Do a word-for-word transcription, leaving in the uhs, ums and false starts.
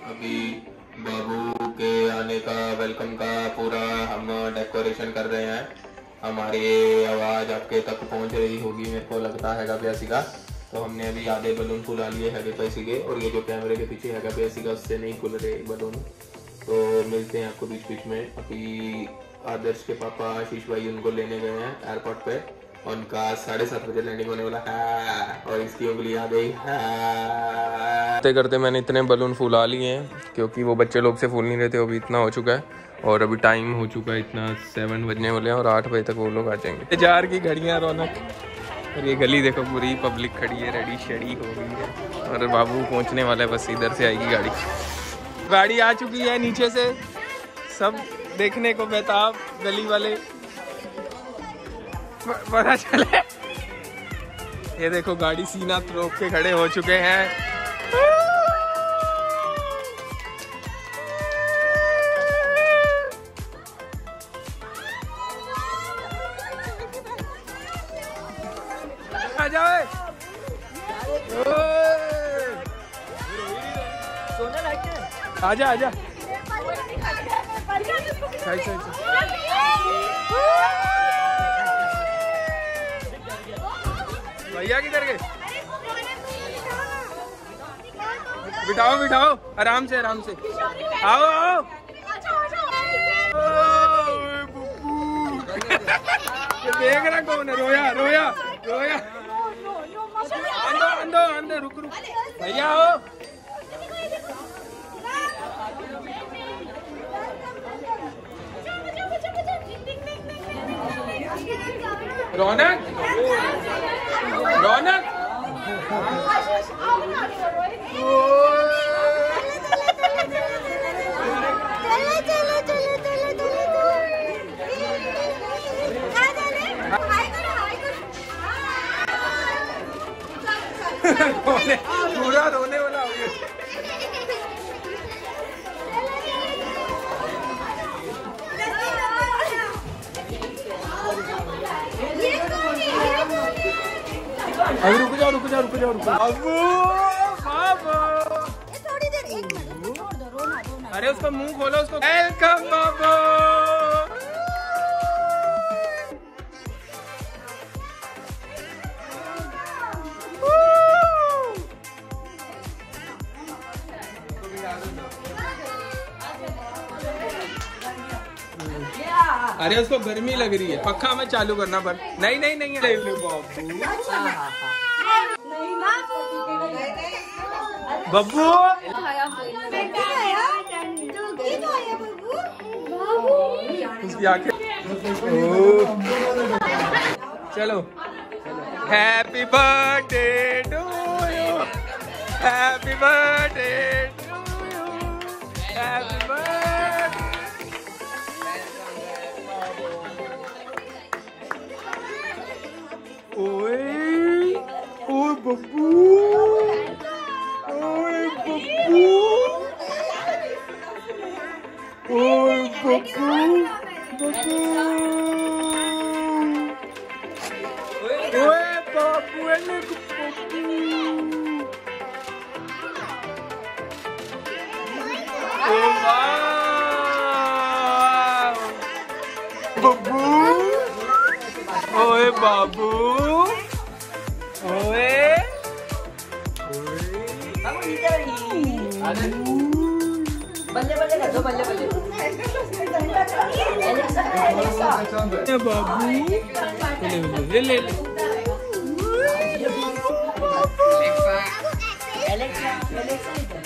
अभी बाबू के आने का वेलकम का पूरा हम डेकोरेशन कर रहे हैं। हमारी आवाज़ आपके तक पहुंच रही होगी मेरे को लगता है गैसी का। तो हमने अभी आधे बलून फुला लिए है पैसे के, और ये जो कैमरे के पीछे है पैसे का उससे नहीं खुल रहे बलून। तो मिलते हैं आपको बीच बीच में। अभी आदर्श के पापा आशीष भाई उनको लेने गए हैं एयरपोर्ट पे। उनका साढ़े सात बजे लैंडिंग होने वाला है और इसकी उंगली आ गई है। करते करते मैंने इतने बलून फुला लिए हैं क्योंकि वो बच्चे लोग से फूल नहीं रहे थे। अभी इतना हो चुका है और अभी टाइम हो चुका है इतना, सेवन बजने वाले हैं और आठ बजे तक वो लोग आ जाएंगे। जार की घड़ियाँ रौनक, और ये गली देखो पूरी पब्लिक खड़ी है, रेडी शेडी हो गई है और बाबू पहुँचने वाला है, बस इधर से आएगी गाड़ी। गाड़ी आ चुकी है नीचे से, सब देखने को बेताब गली वाले पता चले। ये देखो गाड़ी सीना रोक के खड़े हो चुके हैं। आ जाओ, आजा आजा, भैया किधर गए? बिठाओ बिठाओ, आराम से आराम से, आओ आओ। देख रहा कौन है? रोया रोया रोया। अंदो अंदो अंदो, रुक रुक भैया आओ। रौनक रौनक, पूरा रोने वाला हो गया। अभी रुक जाओ रुक जाओ रुक जाओ रुक जाओ। अबू बाबू, थोड़ी देर, एक मिनट छोड़ दो, रोना रोना। अरे उसका मुंह खोलो उसको। वेलकम बाबू। अरे उसको गर्मी लग रही है, पक्का में चालू करना पर। नहीं नहीं नहीं है बब्बू। उसकी आंखें। चलो, happy birthday to you, happy birthday to you, happy birthday. ओए ओए बब्बू, ओए बब्बू, ओए बब्बू बब्बू, ओए बब्बू एले बब्बू, ओए बाबू, ओए बल्ले बल्ले कर दो, बल्ले बल्ले बाबू, ले ले ले। Alexa Alexa